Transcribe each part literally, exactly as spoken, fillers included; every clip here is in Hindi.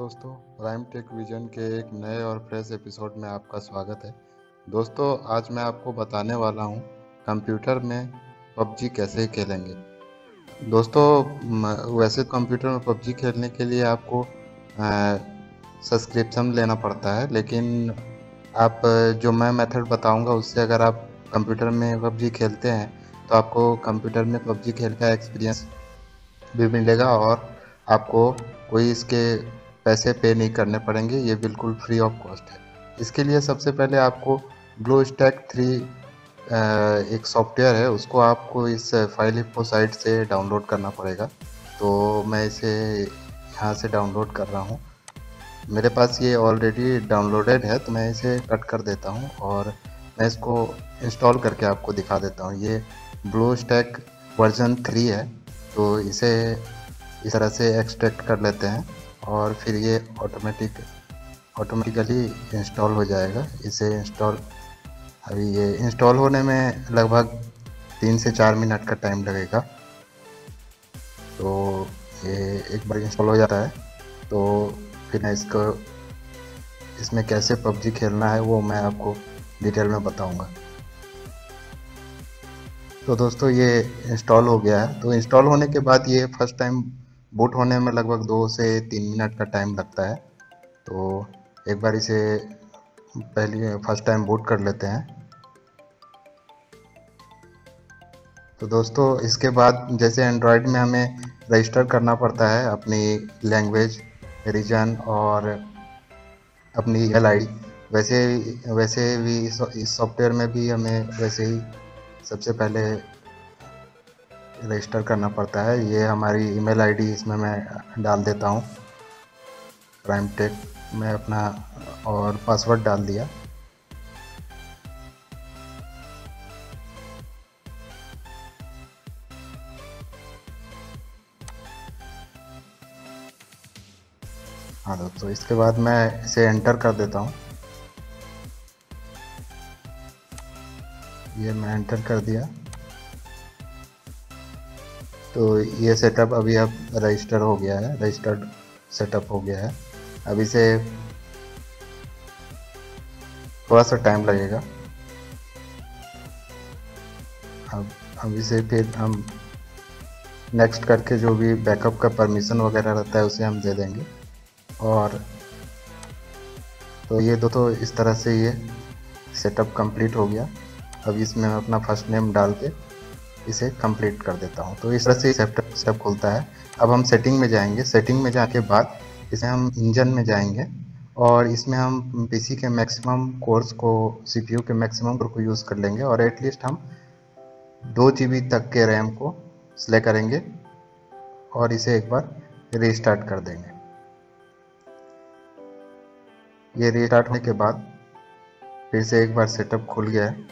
दोस्तों, राइम टेक विजन के एक नए और फ्रेश एपिसोड में आपका स्वागत है। दोस्तों, आज मैं आपको बताने वाला हूं कंप्यूटर में पबजी कैसे खेलेंगे। दोस्तों, म- वैसे कंप्यूटर में पबजी खेलने के लिए आपको सब्सक्रिप्शन लेना पड़ता है, लेकिन आप जो मैं मेथड बताऊंगा उससे अगर आप कंप्यूटर में पबजी खेलते हैं तो आपको कंप्यूटर में पबजी खेल का एक्सपीरियंस भी मिलेगा और आपको कोई इसके पैसे पे नहीं करने पड़ेंगे। ये बिल्कुल फ्री ऑफ कॉस्ट है। इसके लिए सबसे पहले आपको ब्लू स्टैक थ्री एक सॉफ्टवेयर है, उसको आपको इस फाइल इन्फो साइट से डाउनलोड करना पड़ेगा। तो मैं इसे यहाँ से डाउनलोड कर रहा हूँ। मेरे पास ये ऑलरेडी डाउनलोडेड है, तो मैं इसे कट कर देता हूँ और मैं इसको इंस्टॉल करके आपको दिखा देता हूँ। ये ब्लू स्टैक वर्जन थ्री है, तो इसे इस तरह से एक्सट्रैक्ट कर लेते हैं और फिर ये ऑटोमेटिक ऑटोमेटिकली इंस्टॉल हो जाएगा। इसे इंस्टॉल अभी ये इंस्टॉल होने में लगभग तीन से चार मिनट का टाइम लगेगा। तो ये एक बार इंस्टॉल हो जाता है तो फिर मैं इसको इसमें कैसे पबजी खेलना है वो मैं आपको डिटेल में बताऊंगा। तो दोस्तों, ये इंस्टॉल हो गया है। तो इंस्टॉल होने के बाद ये फर्स्ट टाइम बूट होने में लगभग दो से तीन मिनट का टाइम लगता है। तो एक बार इसे पहले फर्स्ट टाइम बूट कर लेते हैं। तो दोस्तों, इसके बाद जैसे एंड्रॉयड में हमें रजिस्टर करना पड़ता है अपनी लैंग्वेज, रीजन और अपनी ईमेल आईडी, वैसे वैसे भी इस सॉफ्टवेयर में भी हमें वैसे ही सबसे पहले रजिस्टर करना पड़ता है। ये हमारी ईमेल आईडी इसमें मैं डाल देता हूँ, प्राइम टेक में अपना, और पासवर्ड डाल दिया। हाँ दोस्तों, इसके बाद मैं इसे एंटर कर देता हूँ। ये मैं एंटर कर दिया। तो ये सेटअप अभी अब रजिस्टर हो गया है, रजिस्टर्ड सेटअप हो गया है। अब इसे थोड़ा सा टाइम लगेगा। अब अब इसे फिर हम नेक्स्ट करके जो भी बैकअप का परमिशन वगैरह रहता है उसे हम दे देंगे। और तो ये दो तो इस तरह से ये सेटअप कंप्लीट हो गया। अब इसमें मैं अपना फर्स्ट नेम डाल के इसे कंप्लीट कर देता हूँ। तो इस तरह से सेटअप सेटअप खुलता है। अब हम सेटिंग में जाएंगे। सेटिंग में जाके बाद इसे हम इंजन में जाएंगे और इसमें हम पीसी के मैक्सिमम कोर्स को, सीपीयू के मैक्सिमम कोर को यूज़ कर लेंगे और एटलीस्ट हम दो जी बी तक के रैम को सिलेक्ट करेंगे और इसे एक बार रीस्टार्ट कर देंगे। ये रीस्टार्ट होने के बाद फिर से एक बार सेटअप खुल गया है।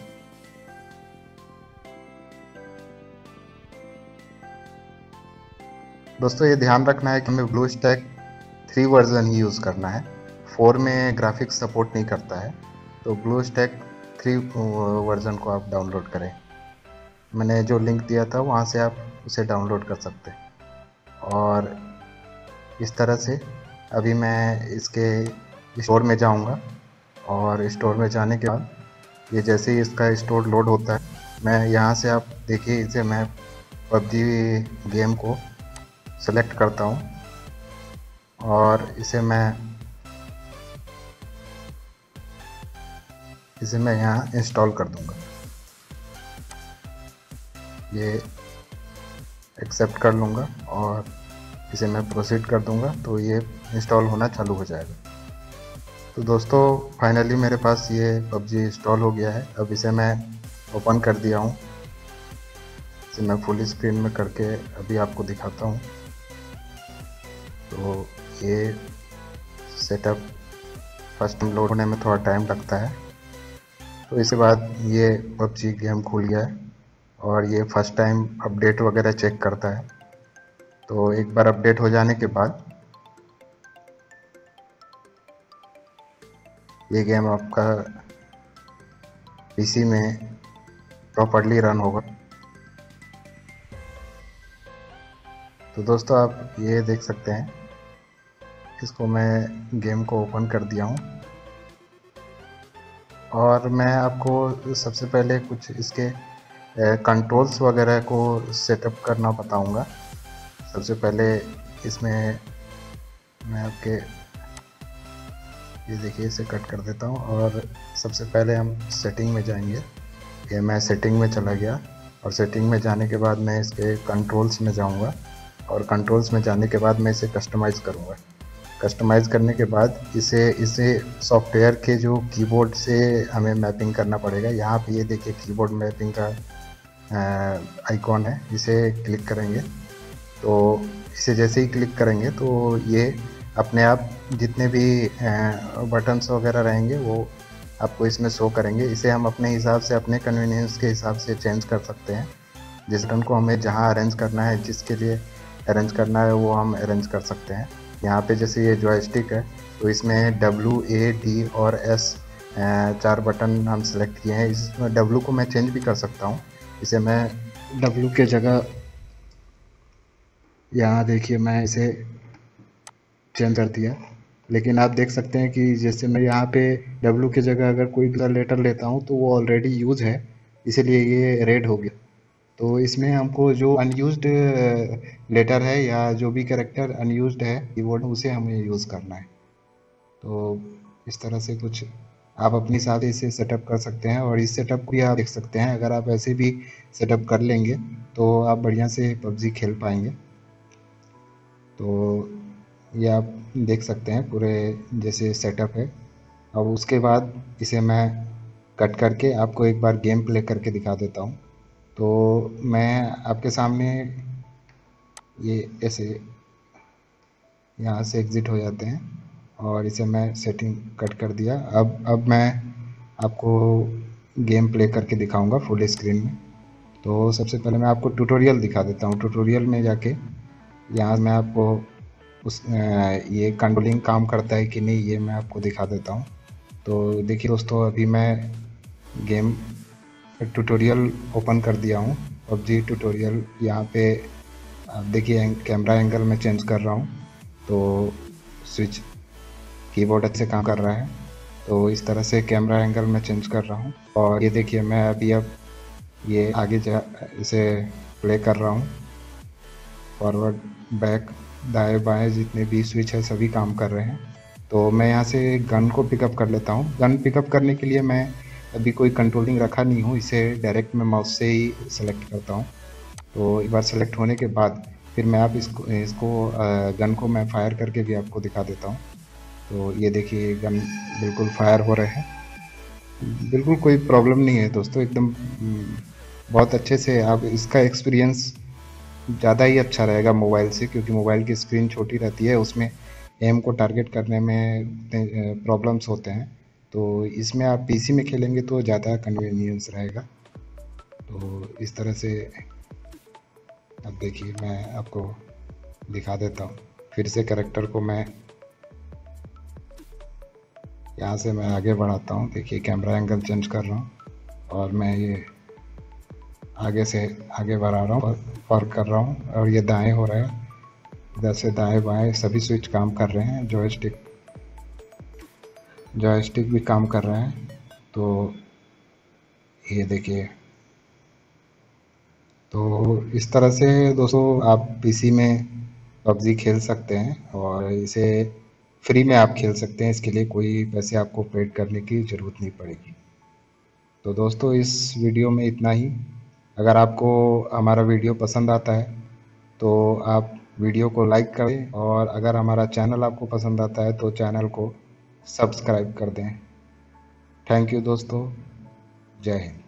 दोस्तों, ये ध्यान रखना है कि हमें ब्लू स्टैक थ्री वर्जन ही यूज़ करना है। फोर में ग्राफिक्स सपोर्ट नहीं करता है, तो ब्लू स्टैक थ्री वर्जन को आप डाउनलोड करें। मैंने जो लिंक दिया था वहाँ से आप उसे डाउनलोड कर सकते हैं। और इस तरह से अभी मैं इसके स्टोर में जाऊँगा और स्टोर में जाने के बाद ये जैसे ही इसका स्टोर लोड होता है, मैं यहाँ से, आप देखिए, इसे मैं पबजी गेम को सेलेक्ट करता हूँ और इसे मैं इसे मैं यहाँ इंस्टॉल कर दूँगा। ये एक्सेप्ट कर लूँगा और इसे मैं प्रोसीड कर दूँगा, तो ये इंस्टॉल होना चालू हो जाएगा। तो दोस्तों, फाइनली मेरे पास ये पबजी इंस्टॉल हो गया है। अब इसे मैं ओपन कर दिया हूँ। इसे मैं फुल स्क्रीन में करके अभी आपको दिखाता हूँ। तो ये सेटअप फर्स्ट टाइम लोड होने में थोड़ा टाइम लगता है। तो इसके बाद ये पबजी गेम खुल गया है और ये फर्स्ट टाइम अपडेट वगैरह चेक करता है। तो एक बार अपडेट हो जाने के बाद ये गेम आपका पीसी में प्रॉपर्ली रन होगा। तो दोस्तों, आप ये देख सकते हैं इसको मैं गेम को ओपन कर दिया हूँ और मैं आपको सबसे पहले कुछ इसके कंट्रोल्स वगैरह को सेटअप करना बताऊंगा। सबसे पहले इसमें मैं आपके ये देखिए इसे कट कर देता हूँ और सबसे पहले हम सेटिंग में जाएंगे। ये मैं सेटिंग में चला गया और सेटिंग में जाने के बाद मैं इसके कंट्रोल्स में जाऊंगा और कंट्रोल्स में जाने के बाद मैं इसे कस्टमाइज़ करूंगा। कस्टमाइज़ करने के बाद इसे इसे सॉफ्टवेयर के जो कीबोर्ड से हमें मैपिंग करना पड़ेगा। यहाँ पे ये देखिए कीबोर्ड मैपिंग का आइकॉन है, इसे क्लिक करेंगे तो इसे जैसे ही क्लिक करेंगे तो ये अपने आप जितने भी बटन्स वगैरह रहेंगे वो आपको इसमें शो करेंगे। इसे हम अपने हिसाब से अपने कन्वीनियंस के हिसाब से चेंज कर सकते हैं। जिस बटन को हमें जहाँ अरेंज करना है, जिसके लिए अरेंज करना है वो हम अरेंज कर सकते हैं। यहाँ पे जैसे ये जॉयस्टिक है तो इसमें डब्ल्यू ए डी और एस चार बटन हम सेलेक्ट किए हैं। इसमें डब्ल्यू को मैं चेंज भी कर सकता हूँ। इसे मैं डब्ल्यू के जगह यहाँ देखिए मैं इसे चेंज कर दिया, लेकिन आप देख सकते हैं कि जैसे मैं यहाँ पे डब्ल्यू की जगह अगर कोई दूसरा लेटर लेता हूँ तो वो ऑलरेडी यूज है, इसीलिए ये रेड हो गया। तो इसमें हमको जो अनयूज्ड लेटर है या जो भी कैरेक्टर अनयूज्ड है कीबोर्ड उसे हमें यूज़ करना है। तो इस तरह से कुछ आप अपनी हिसाब से इसे सेटअप कर सकते हैं और इस सेटअप को भी आप देख सकते हैं। अगर आप ऐसे भी सेटअप कर लेंगे तो आप बढ़िया से पबजी खेल पाएंगे। तो ये आप देख सकते हैं पूरे जैसे सेटअप है। अब उसके बाद इसे मैं कट करके आपको एक बार गेम प्ले करके दिखा देता हूँ। तो मैं आपके सामने ये ऐसे यहाँ से एग्ज़िट हो जाते हैं और इसे मैं सेटिंग कट कर दिया। अब अब मैं आपको गेम प्ले करके दिखाऊंगा फुल स्क्रीन में। तो सबसे पहले मैं आपको ट्यूटोरियल दिखा देता हूँ। ट्यूटोरियल में जाके यहाँ मैं आपको उस ये कंट्रोलिंग काम करता है कि नहीं ये मैं आपको दिखा देता हूँ। तो देखिए दोस्तों, अभी मैं गेम ट्यूटोरियल ओपन कर दिया हूँ, पबजी ट्यूटोरियल। यहाँ पे आप देखिए कैमरा एंगल में चेंज कर रहा हूँ तो स्विच कीबोर्ड अच्छे काम कर रहा है। तो इस तरह से कैमरा एंगल में चेंज कर रहा हूँ और ये देखिए मैं अभी अब ये आगे जा इसे प्ले कर रहा हूँ। फॉरवर्ड, बैक, दाएं बाएं जितने भी स्विच है सभी काम कर रहे हैं। तो मैं यहाँ से गन को पिकअप कर लेता हूँ। गन पिकअप करने के लिए मैं अभी कोई कंट्रोलिंग रखा नहीं हूँ, इसे डायरेक्ट मैं माउस से ही सेलेक्ट करता हूँ। तो एक बार सेलेक्ट होने के बाद फिर मैं आप इसको इसको गन को मैं फायर करके भी आपको दिखा देता हूँ। तो ये देखिए गन बिल्कुल फायर हो रहे हैं, बिल्कुल कोई प्रॉब्लम नहीं है दोस्तों, एकदम बहुत अच्छे से। आप इसका एक्सपीरियंस ज़्यादा ही अच्छा रहेगा मोबाइल से, क्योंकि मोबाइल की स्क्रीन छोटी रहती है, उसमें एम को टारगेट करने में प्रॉब्लम्स होते हैं। तो इसमें आप पीसी में खेलेंगे तो ज़्यादा कन्वीनियंस रहेगा। तो इस तरह से अब देखिए मैं आपको दिखा देता हूँ। फिर से कैरेक्टर को मैं यहाँ से मैं आगे बढ़ाता हूँ। देखिए कैमरा एंगल चेंज कर रहा हूँ और मैं ये आगे से आगे बढ़ा रहा हूँ, फॉरवर्ड कर रहा हूँ और ये दाएं हो रहा है। इधर से दाएं बाएं सभी स्विच काम कर रहे हैं, जॉयस्टिक जॉयस्टिक भी काम कर रहे हैं। तो ये देखिए, तो इस तरह से दोस्तों आप पीसी में पबजी खेल सकते हैं और इसे फ्री में आप खेल सकते हैं। इसके लिए कोई पैसे आपको पेड करने की ज़रूरत नहीं पड़ेगी। तो दोस्तों इस वीडियो में इतना ही। अगर आपको हमारा वीडियो पसंद आता है तो आप वीडियो को लाइक करें और अगर हमारा चैनल आपको पसंद आता है तो चैनल को सब्सक्राइब कर दें। थैंक यू दोस्तों, जय हिंद।